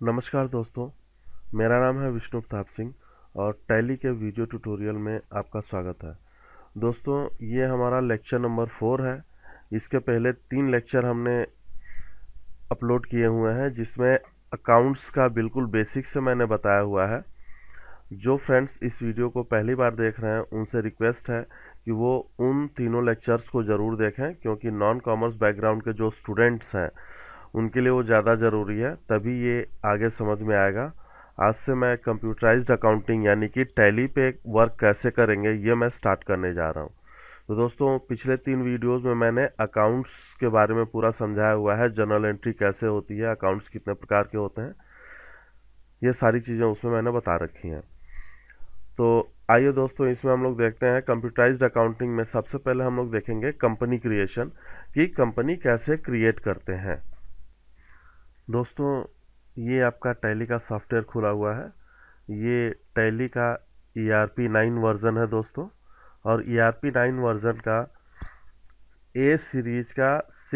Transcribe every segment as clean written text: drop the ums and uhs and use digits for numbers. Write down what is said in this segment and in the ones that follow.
नमस्कार दोस्तों, मेरा नाम है विष्णु सिंह और टैली के वीडियो ट्यूटोरियल में आपका स्वागत है। दोस्तों, ये हमारा लेक्चर नंबर 4 है। इसके पहले 3 लेक्चर हमने अपलोड किए हुए हैं जिसमें अकाउंट्स का बिल्कुल बेसिक से मैंने बताया हुआ है। जो फ्रेंड्स इस वीडियो को पहली बार देख रहे हैं उनसे रिक्वेस्ट है कि वो उन तीनों लेक्चर्स को ज़रूर देखें, क्योंकि नॉन कॉमर्स बैकग्राउंड के जो स्टूडेंट्स हैं उनके लिए वो ज़्यादा ज़रूरी है, तभी ये आगे समझ में आएगा। आज से मैं कंप्यूटराइज्ड अकाउंटिंग यानी कि टैली पे वर्क कैसे करेंगे ये मैं स्टार्ट करने जा रहा हूँ। तो दोस्तों, पिछले 3 वीडियोस में मैंने अकाउंट्स के बारे में पूरा समझाया हुआ है। जर्नल एंट्री कैसे होती है, अकाउंट्स कितने प्रकार के होते हैं, ये सारी चीज़ें उसमें मैंने बता रखी हैं। तो आइए दोस्तों, इसमें हम लोग देखते हैं कंप्यूटराइज्ड अकाउंटिंग में सबसे पहले हम लोग देखेंगे कंपनी क्रिएशन, कि कंपनी कैसे क्रिएट करते हैं। दोस्तों, ये आपका टैली का सॉफ्टवेयर खुला हुआ है। ये टैली का ERP 9 वर्जन है दोस्तों, और ERP 9 वर्जन का ए सीरीज का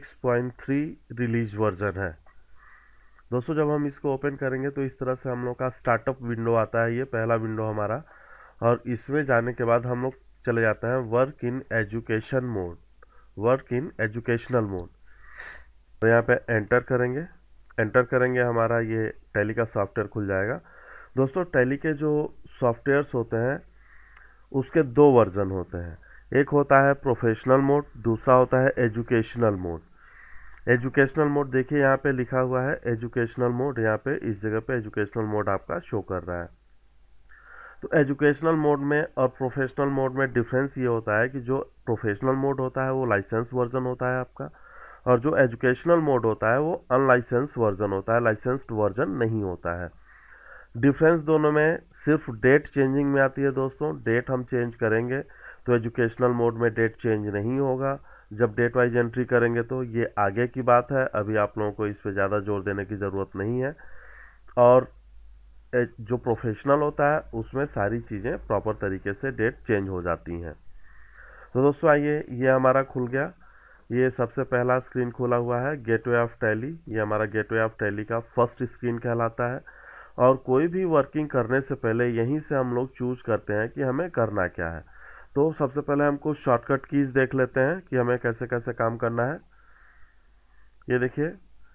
6.3 रिलीज वर्जन है। दोस्तों, जब हम इसको ओपन करेंगे तो इस तरह से हम लोग का स्टार्टअप विंडो आता है। ये पहला विंडो हमारा, और इसमें जाने के बाद हम लोग चले जाते हैं work in education mode, work in educational mode. तो यहाँ पे एंटर करेंगे। एंटर करेंगे, हमारा ये टैली का सॉफ्टवेयर खुल जाएगा। दोस्तों, टैली के जो सॉफ्टवेयर्स होते हैं उसके 2 वर्जन होते हैं। एक होता है प्रोफेशनल मोड, दूसरा होता है एजुकेशनल मोड। एजुकेशनल मोड देखिए यहाँ पे लिखा हुआ है एजुकेशनल मोड, यहाँ पे इस जगह पे एजुकेशनल मोड आपका शो कर रहा है। तो एजुकेशनल मोड में और प्रोफेशनल मोड में डिफरेंस ये होता है कि जो प्रोफेशनल मोड होता है वो लाइसेंस वर्जन होता है आपका, और जो एजुकेशनल मोड होता है वो अनलाइसेंस वर्जन होता है, लाइसेंस्ड वर्जन नहीं होता है। डिफरेंस दोनों में सिर्फ डेट चेंजिंग में आती है दोस्तों। डेट हम चेंज करेंगे तो एजुकेशनल मोड में डेट चेंज नहीं होगा। जब डेट वाइज एंट्री करेंगे तो ये आगे की बात है, अभी आप लोगों को इस पर ज़्यादा जोर देने की ज़रूरत नहीं है। और जो प्रोफेशनल होता है उसमें सारी चीज़ें प्रॉपर तरीके से डेट चेंज हो जाती हैं। तो दोस्तों आइए, ये हमारा खुल गया। ये सबसे पहला स्क्रीन खुला हुआ है गेटवे ऑफ टैली। ये हमारा गेटवे ऑफ टैली का फर्स्ट स्क्रीन कहलाता है। और कोई भी वर्किंग करने से पहले यहीं से हम लोग चूज करते हैं कि हमें करना क्या है। तो सबसे पहले हमको शॉर्टकट कीज देख लेते हैं कि हमें कैसे कैसे काम करना है। ये देखिए,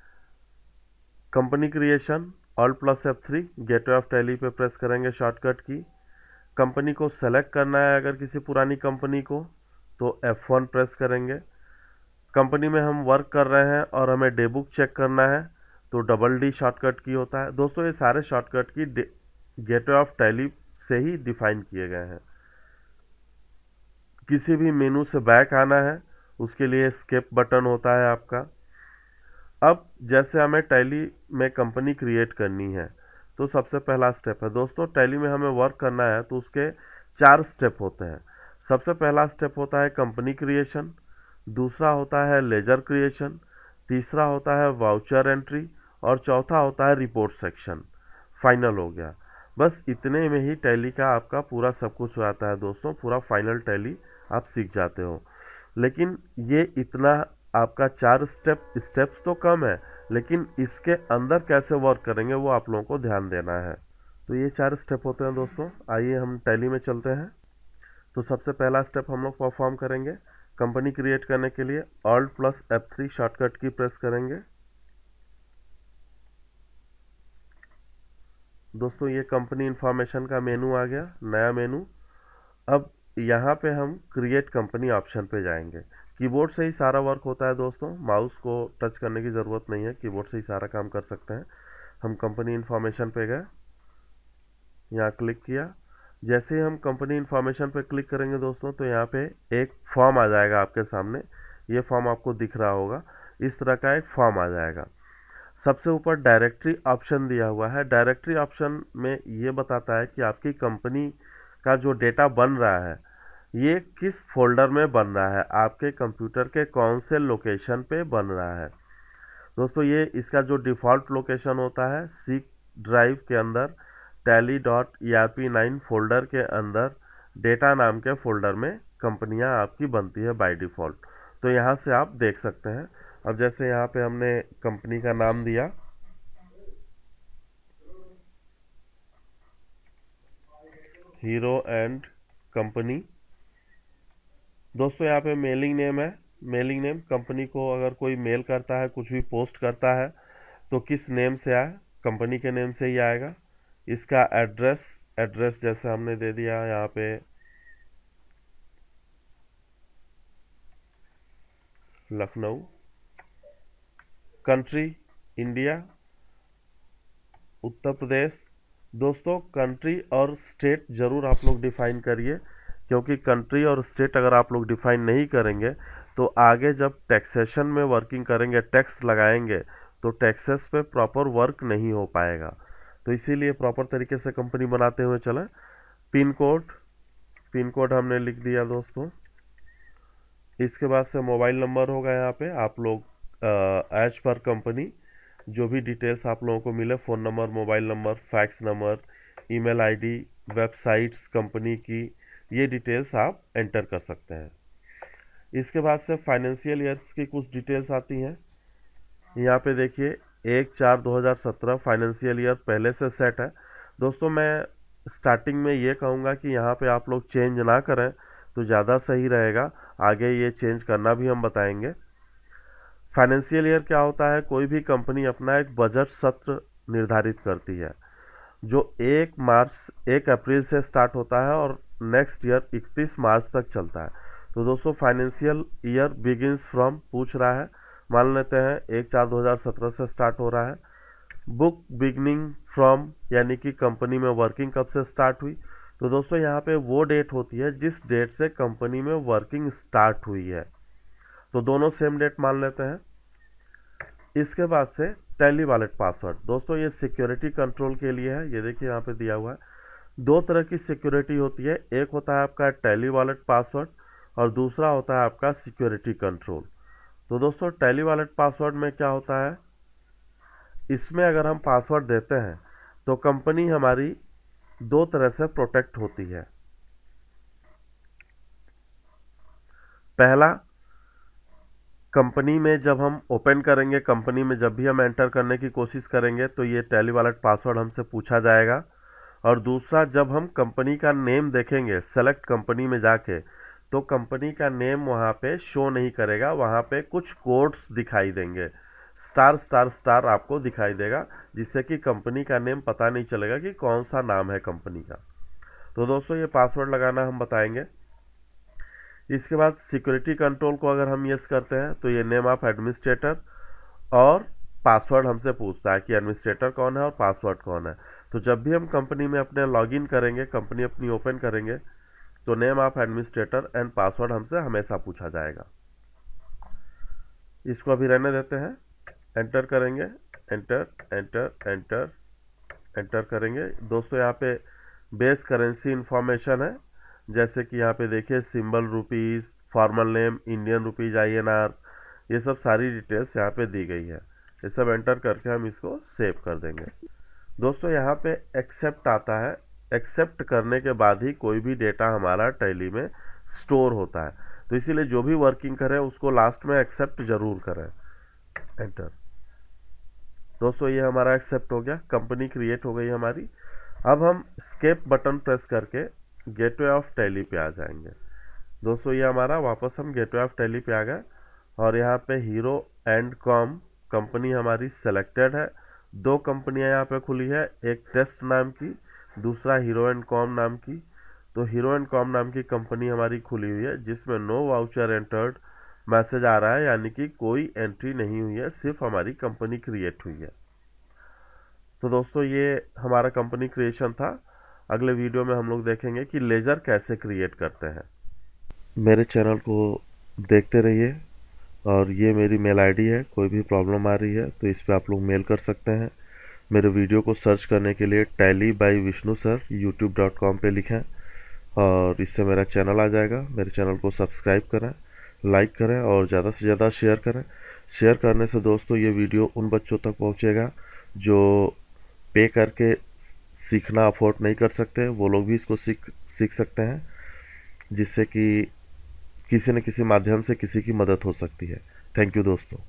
company creation Alt+F3, gateway of Tally पे प्रेस करेंगे शॉर्टकट की। कंपनी को सेलेक्ट करना है अगर किसी पुरानी कंपनी को तो F1 प्रेस करेंगे। कंपनी में हम वर्क कर रहे हैं और हमें डे बुक चेक करना है तो D शॉर्टकट की होता है। दोस्तों, ये सारे शॉर्टकट की गेटवे ऑफ टैली से ही डिफाइन किए गए हैं। किसी भी मेनू से बैक आना है उसके लिए एस्केप बटन होता है आपका। अब जैसे हमें टैली में कंपनी क्रिएट करनी है तो सबसे पहला स्टेप है दोस्तों, टैली में हमें वर्क करना है तो उसके 4 स्टेप होते हैं। सबसे पहला स्टेप होता है कंपनी क्रिएशन, दूसरा होता है लेजर क्रिएशन, तीसरा होता है वाउचर एंट्री, और चौथा होता है रिपोर्ट सेक्शन। फाइनल हो गया। बस इतने में ही टैली का आपका पूरा सब कुछ हो जाता है दोस्तों, पूरा फाइनल टैली आप सीख जाते हो। लेकिन ये इतना आपका 4 स्टेप्स तो कम है, लेकिन इसके अंदर कैसे वर्क करेंगे वो आप लोगों को ध्यान देना है। तो ये 4 स्टेप होते हैं दोस्तों। आइए हम टैली में चलते हैं। तो सबसे पहला स्टेप हम लोग परफॉर्म करेंगे। कंपनी क्रिएट करने के लिए Alt+F3 शॉर्टकट की प्रेस करेंगे। दोस्तों, ये कंपनी इंफॉर्मेशन का मेनू आ गया, नया मेनू। अब यहाँ पे हम क्रिएट कंपनी ऑप्शन पे जाएंगे। कीबोर्ड से ही सारा वर्क होता है दोस्तों, माउस को टच करने की ज़रूरत नहीं है, कीबोर्ड से ही सारा काम कर सकते हैं। हम कंपनी इंफॉर्मेशन पे गए, यहाँ क्लिक किया। जैसे ही हम कंपनी इंफॉर्मेशन पे क्लिक करेंगे दोस्तों तो यहाँ पे एक फॉर्म आ जाएगा आपके सामने। ये फॉर्म आपको दिख रहा होगा, इस तरह का एक फॉर्म आ जाएगा। सबसे ऊपर डायरेक्टरी ऑप्शन दिया हुआ है। डायरेक्टरी ऑप्शन में ये बताता है कि आपकी कंपनी का जो डेटा बन रहा है ये किस फोल्डर में बन रहा है, आपके कंप्यूटर के कौन से लोकेशन पे बन रहा है। दोस्तों, ये इसका जो डिफ़ॉल्ट लोकेशन होता है सी ड्राइव के अंदर tally.erp9 फोल्डर के अंदर डेटा नाम के फोल्डर में कंपनियां आपकी बनती है बाय डिफ़ॉल्ट। तो यहाँ से आप देख सकते हैं। अब जैसे यहाँ पे हमने कंपनी का नाम दिया, हीरो एंड कंपनी। दोस्तों यहाँ पे मेलिंग नेम है, मेलिंग नेम कंपनी को अगर कोई मेल करता है, कुछ भी पोस्ट करता है तो किस नेम से आए, कंपनी के नेम से ही आएगा। इसका एड्रेस, एड्रेस जैसे हमने दे दिया यहाँ पे लखनऊ। Country India, Uttar Pradesh. दोस्तों कंट्री और स्टेट ज़रूर आप लोग डिफाइन करिए, क्योंकि कंट्री और स्टेट अगर आप लोग डिफाइन नहीं करेंगे तो आगे जब टैक्सेशन में वर्किंग करेंगे, टैक्स लगाएंगे, तो टैक्सेस पे प्रॉपर वर्क नहीं हो पाएगा। तो इसीलिए प्रॉपर तरीके से कंपनी बनाते हुए चलें। पिन कोड, पिन कोड हमने लिख दिया दोस्तों। इसके बाद से मोबाइल नंबर होगा यहाँ पे, आप लोग एज पर कंपनी जो भी डिटेल्स आप लोगों को मिले, phone number, mobile number, fax number, email ID, websites company की, ये डिटेल्स आप एंटर कर सकते हैं। इसके बाद से फाइनेंशियल ईयर्स की कुछ डिटेल्स आती हैं। यहाँ पे देखिए 1/4/2017 फाइनेंशियल ईयर पहले से सेट है। दोस्तों मैं स्टार्टिंग में ये कहूँगा कि यहाँ पे आप लोग चेंज ना करें तो ज़्यादा सही रहेगा, आगे ये चेंज करना भी हम बताएंगे। फाइनेंशियल ईयर क्या होता है, कोई भी कंपनी अपना एक बजट सत्र निर्धारित करती है जो 1 अप्रैल से स्टार्ट होता है और नेक्स्ट ईयर 31 मार्च तक चलता है। तो दोस्तों फाइनेंशियल ईयर बिगिंस फ्रॉम पूछ रहा है, मान लेते हैं 1/4/2017 से स्टार्ट हो रहा है। बुक बिगनिंग फ्रॉम, यानी कि कंपनी में वर्किंग कब से स्टार्ट हुई। तो दोस्तों यहाँ पे वो डेट होती है जिस डेट से कंपनी में वर्किंग स्टार्ट हुई है, तो दोनों सेम डेट मान लेते हैं। इसके बाद से टैली वॉलेट पासवर्ड, दोस्तों ये सिक्योरिटी कंट्रोल के लिए है। ये देखिए यहाँ पे दिया हुआ है, दो तरह की सिक्योरिटी होती है, एक होता है आपका टैली वॉलेट पासवर्ड और दूसरा होता है आपका सिक्योरिटी कंट्रोल। तो दोस्तों टैली वॉलेट पासवर्ड में क्या होता है, इसमें अगर हम पासवर्ड देते हैं तो कंपनी हमारी दो तरह से प्रोटेक्ट होती है। पहला, कंपनी में जब हम ओपन करेंगे, कंपनी में जब भी हम एंटर करने की कोशिश करेंगे तो ये टैली वॉलेट पासवर्ड हमसे पूछा जाएगा। और दूसरा, जब हम कंपनी का नेम देखेंगे सेलेक्ट कंपनी में जाके, तो कंपनी का नेम वहाँ पे शो नहीं करेगा, वहाँ पे कुछ कोड्स दिखाई देंगे, स्टार स्टार स्टार आपको दिखाई देगा, जिससे कि कंपनी का नेम पता नहीं चलेगा कि कौन सा नाम है कंपनी का। तो दोस्तों ये पासवर्ड लगाना हम बताएंगे। इसके बाद सिक्योरिटी कंट्रोल को अगर हम यस करते हैं तो ये नेम ऑफ एडमिनिस्ट्रेटर और पासवर्ड हमसे पूछता है कि एडमिनिस्ट्रेटर कौन है और पासवर्ड कौन है। तो जब भी हम कंपनी में अपने लॉगिन करेंगे, कंपनी अपनी ओपन करेंगे, तो name of administrator and password हमसे हमेशा पूछा जाएगा। इसको अभी रहने देते हैं, एंटर करेंगे, एंटर एंटर एंटर एंटर करेंगे। दोस्तों यहाँ पे बेस करेंसी इंफॉर्मेशन है, जैसे कि यहाँ पे देखिए symbol rupees, formal name Indian rupees INR, ये सब सारी डिटेल्स यहाँ पे दी गई है। ये सब एंटर करके हम इसको सेव कर देंगे। दोस्तों यहाँ पे एक्सेप्ट आता है, एक्सेप्ट करने के बाद ही कोई भी डेटा हमारा टैली में स्टोर होता है, तो इसीलिए जो भी वर्किंग करें उसको लास्ट में एक्सेप्ट जरूर करें। एंटर। दोस्तों ये हमारा एक्सेप्ट हो गया, कंपनी क्रिएट हो गई हमारी। अब हम स्केप बटन प्रेस करके गेटवे ऑफ टैली पे आ जाएंगे। दोस्तों ये हमारा वापस हम गेटवे ऑफ टैली पे आ गए और यहाँ पे हीरो एंड कॉम कंपनी हमारी सेलेक्टेड है। दो कंपनियाँ यहाँ पे खुली है, एक टेस्ट नाम की, दूसरा हीरो एंड कॉम नाम की। तो हीरो एंड कॉम नाम की कंपनी हमारी खुली हुई है, जिसमें नो वाउचर एंटर्ड मैसेज आ रहा है, यानी कि कोई एंट्री नहीं हुई है, सिर्फ हमारी कंपनी क्रिएट हुई है। तो दोस्तों ये हमारा कंपनी क्रिएशन था। अगले वीडियो में हम लोग देखेंगे कि लेजर कैसे क्रिएट करते हैं। मेरे चैनल को देखते रहिए और ये मेरी मेल आईडी है, कोई भी प्रॉब्लम आ रही है तो इस पर आप लोग मेल कर सकते हैं। मेरे वीडियो को सर्च करने के लिए tally bye Vishnu sir youtube.com पे लिखें और इससे मेरा चैनल आ जाएगा। मेरे चैनल को सब्सक्राइब करें, लाइक करें और ज़्यादा से ज़्यादा शेयर करें। शेयर करने से दोस्तों ये वीडियो उन बच्चों तक पहुँचेगा जो पे करके सीखना अफोर्ड नहीं कर सकते, वो लोग भी इसको सीख सकते हैं, जिससे कि किसी न किसी माध्यम से किसी की मदद हो सकती है। थैंक यू दोस्तों।